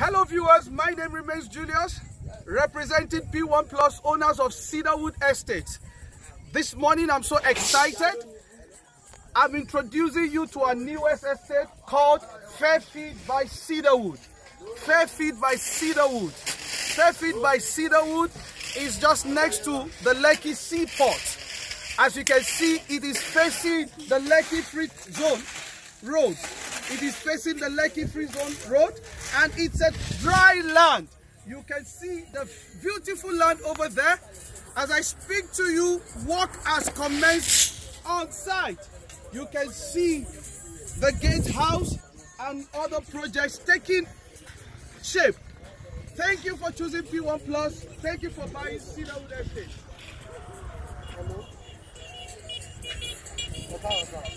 Hello viewers, my name remains Julius, representing P1 Plus owners of Cedarwood Estate. This morning I'm so excited. I'm introducing you to our newest estate called Fairfield by Cedarwood. Fairfield by Cedarwood. Fairfield by Cedarwood is just next to the Lekki Seaport. As you can see, it is facing the Lekki Free Zone Road. It is facing the Lekki Free Zone Road, and it's a dry land. You can see the beautiful land over there. As I speak to you, work has commenced on site. You can see the gatehouse and other projects taking shape. Thank you for choosing P1 Plus. Thank you for buying Cedarwood Estate. Hello.